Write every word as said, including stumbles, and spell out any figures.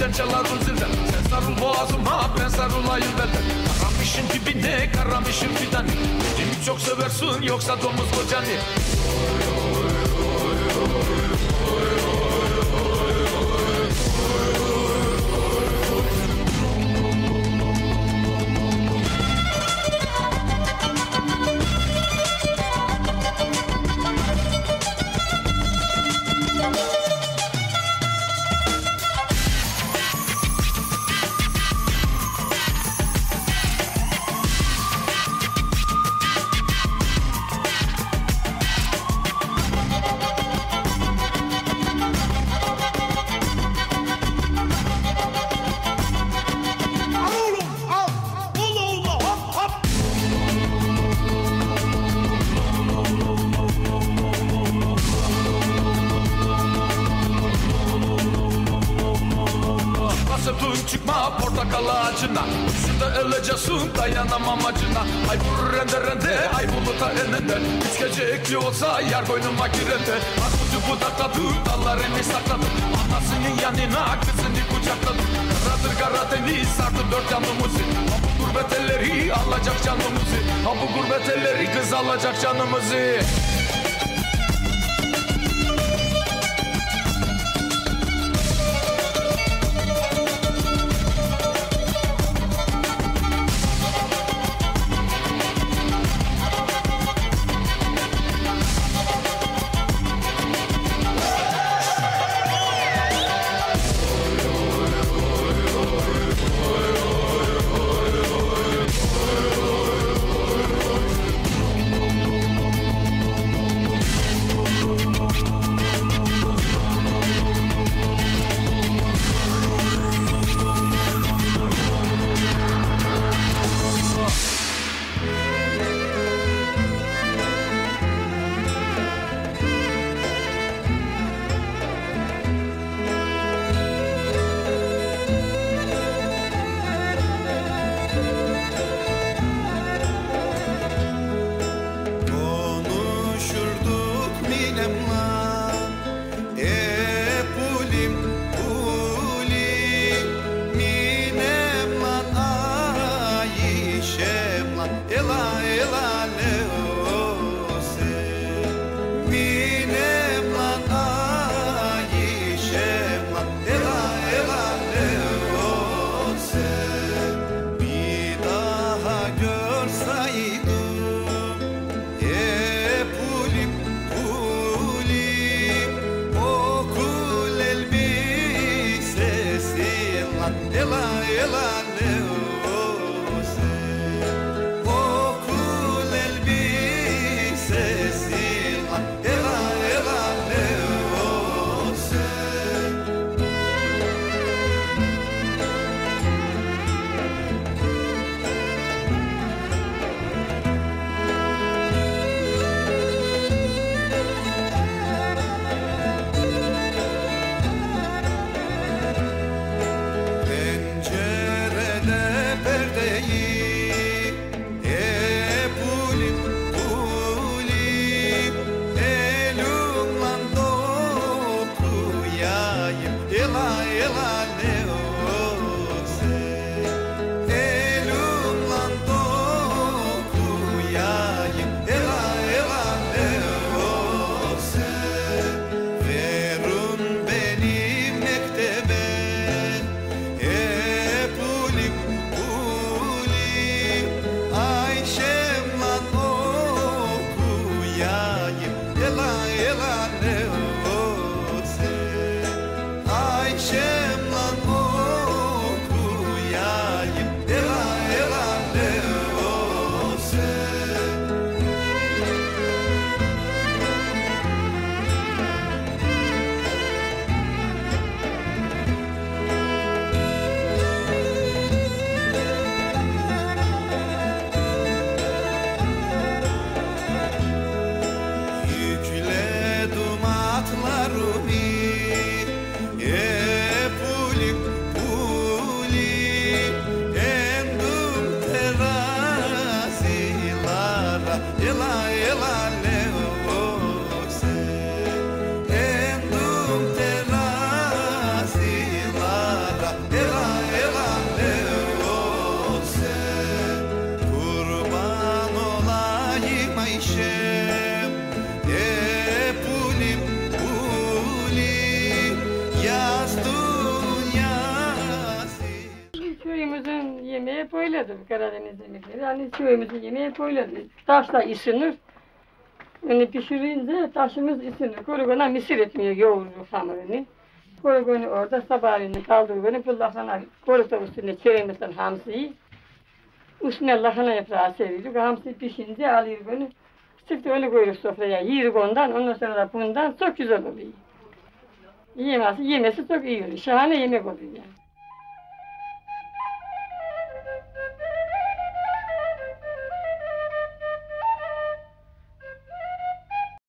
geleceksin çalarım zilden. Sen sarıl boğazıma ben sarılayım belden. Karamışın dibine karamışın fidan. Kimi çok seversin yoksa domuz kocanı. Çıkma portakal ağacına, şurada öleceksin dayanamam acına. Ay vurur rende rende, ay buluta eninde. Üç gece ekli olsa yar koynuma girende. Armutu budakladım, dallarını sakladım. Anasının yanına kızını kucakladım. Karadır Karadeniz sardı dört yanımızı. Ha bu gurbet elleri alacak canımızı. Ha bu gurbet elleri kız alacak canımızı. Pencerede hep öyledir Karadeniz yemekleri. Hani köyümüzün yemeği hep öyledir. Taşla ısınır. Yani pişirince taşımız ısınır. Korugona misir etmiyor yoğurur hamurunu. Korugonu orada sabahleyin kaldırır. Bu lahana korukta üstüne çevirmesinden hamsiyi. Üstüne lahana yaprağı serilir. Hamsi pişince alır bunu. Sık öyle koyuyor sofraya. Yiyir ondan. Ondan sonra da bundan çok güzel oluyor. Yemesi, yemesi çok iyi oluyor. Şahane yemek oluyor yani.